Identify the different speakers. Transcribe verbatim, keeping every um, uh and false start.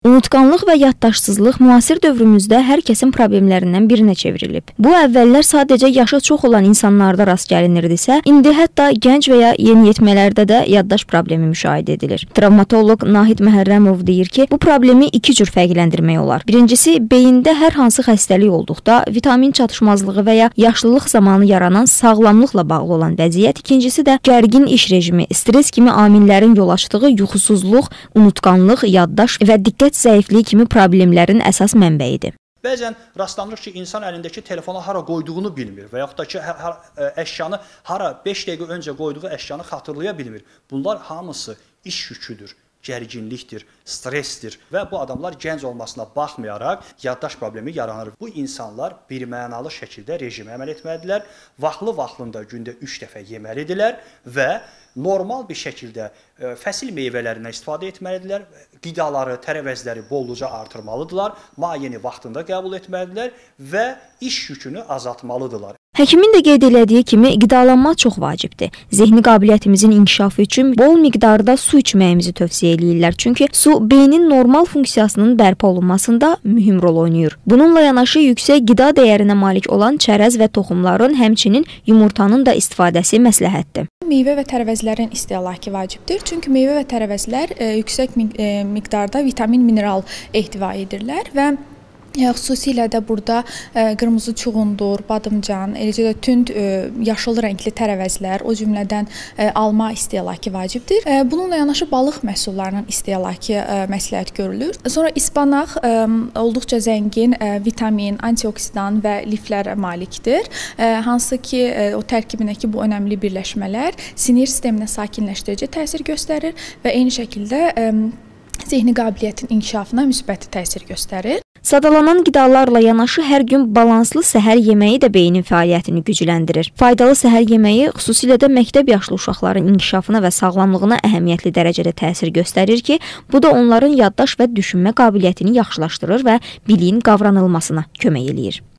Speaker 1: Unutqanlıq və yaddaşsızlıq müasir dövrümüzdə hər kəsin problemlərindən birinə çevrilib. Bu əvvəllər sadəcə yaşı çox olan insanlarda rast gəlinirdisə, indi hətta gənc və ya yeniyetmələrdə də yaddaş problemi müşahidə edilir. Travmatoloq Nahid Məhərrəmov deyir ki, bu problemi iki cür fərqləndirmək olar. Birincisi, beyində hər hansı xəstəlik olduqda vitamin çatışmazlığı və ya yaşlılıq zamanı yaranan sağlamlıqla bağlı olan vəziyyət. İkincisi də gərgin iş rejimi, stres kimi amillərin yol açdığı yuxusuzluq, unutqanlıq, yaddaş və diqqət zəifliyi kimi problemlərin əsas mənbəyidir.
Speaker 2: Bəzən rastlanır ki, insan əlindəki telefonu hara qoyduğunu bilmir və yaxud da ki, hər, hər, əşyanı hara beş dəqiqə öncə qoyduğu əşyanı xatırlaya bilmir. Bunlar hamısı iş yüküdür, gərginlikdir, stressdir və bu adamlar gənc olmasına baxmayaraq yaddaş problemi yaranır. Bu insanlar birmənalı şəkildə rejimə əməl etməlidirlər, vaxtlı-vaxtında gündə üç dəfə yeməlidirlər və normal bir şəkildə ə, fəsil meyvələrindən istifadə etməlidirlər, qidaları, tərəvəzləri bolluca artırmalıdırlar, mayeni vaxtında qəbul etməlidirlər və iş yükünü azaltmalıdırlar.
Speaker 1: Həkimin də qeyd elədiyi kimi qidalanma çox vacibdir. Zehni qabiliyyətimizin inkişafı üçün bol miqdarda su içməyimizi tövsiyə eləyirlər. Çünki su beynin normal funksiyasının bərpa olunmasında mühüm rol oynayır. Bununla yanaşı yüksək qida dəyərinə malik olan çərəz və toxumların, həmçinin yumurtanın da istifadəsi məsləhətdir.
Speaker 3: Meyvə və tərəvəzlərin istehlakı vacibdir. Çünki meyvə və tərəvəzlər e, yüksək e, miqdarda vitamin, mineral ehtiva edirlər və E, xüsusilə də burada e, qırmızı çuğundur, badımcan, eləcə də tünd e, yaşıl rəngli tərəvəzlər, o cümlədən e, alma istehlakı vacibdir. E, bununla yanaşı balıq məhsullarının istehlakı e, məsləhət görülür. Sonra ispanaq e, olduqca zəngin e, vitamin, antioksidan və liflərə malikdir. E, hansı ki, e, o tərkibindəki bu önəmli birləşmələr sinir sisteminə sakinləşdirici təsir göstərir və eyni şəkildə e, zehni qabiliyyətin inkişafına müsbət təsir göstərir.
Speaker 1: Sadalanan qidalarla yanaşı hər gün balanslı səhər yeməyi də beynin fəaliyyətini gücləndirir. Faydalı səhər yeməyi xüsusilə də məktəb yaşlı uşaqların inkişafına və sağlamlığına əhəmiyyətli dərəcədə təsir göstərir ki, bu da onların yaddaş və düşünmə qabiliyyətini yaxşılaşdırır və biliyin qavranılmasına kömək eləyir.